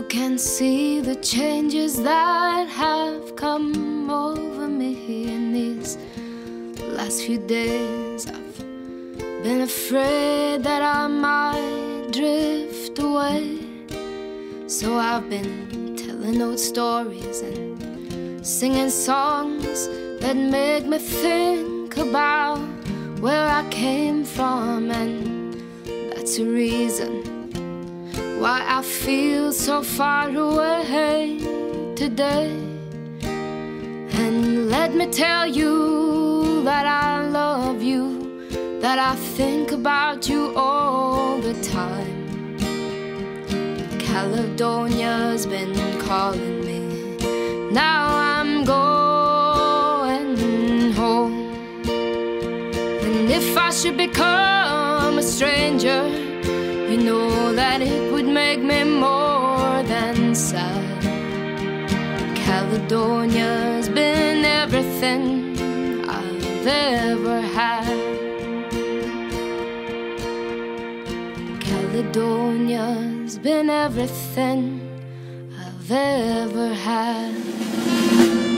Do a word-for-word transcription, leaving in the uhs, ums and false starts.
can see the changes that have come over me in these last few days. I've been afraid that I might drift away, so I've been telling old stories and singing songs that make me think about where I came from, and that's a reason why I feel so far away today. And let me tell you that I love you, that I think about you all the time. Caledonia's been calling me, now I'm going home. And if I should become a stranger, you know that it would make me more than sad. Caledonia's been everything I've ever had. Caledonia's been everything I've ever had.